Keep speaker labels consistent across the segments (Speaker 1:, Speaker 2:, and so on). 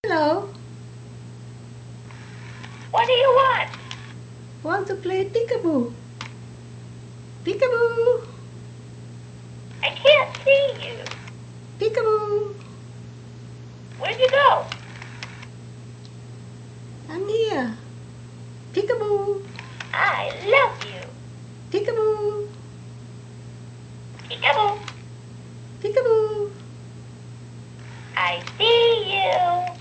Speaker 1: Hello.
Speaker 2: What do you want?
Speaker 1: Want to play peekaboo? Peekaboo.
Speaker 2: I can't see you.
Speaker 1: Peekaboo.
Speaker 2: Where'd you go?
Speaker 1: I'm here. Peekaboo.
Speaker 2: I love you.
Speaker 1: Peekaboo.
Speaker 2: Peekaboo.
Speaker 1: Peekaboo.
Speaker 2: I see you.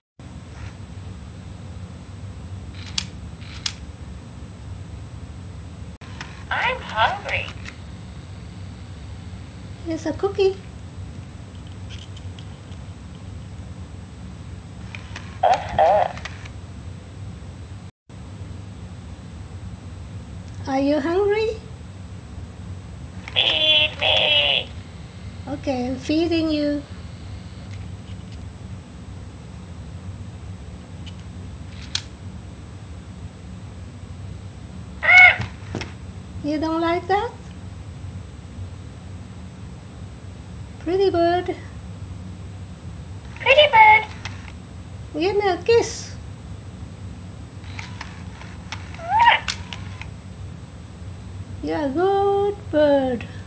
Speaker 2: I'm hungry.
Speaker 1: Here's a cookie. Are you hungry?
Speaker 2: Feed me.
Speaker 1: Okay, I'm feeding you. You don't like that? Pretty bird.
Speaker 2: Pretty bird.
Speaker 1: Give me a kiss. You're a good bird.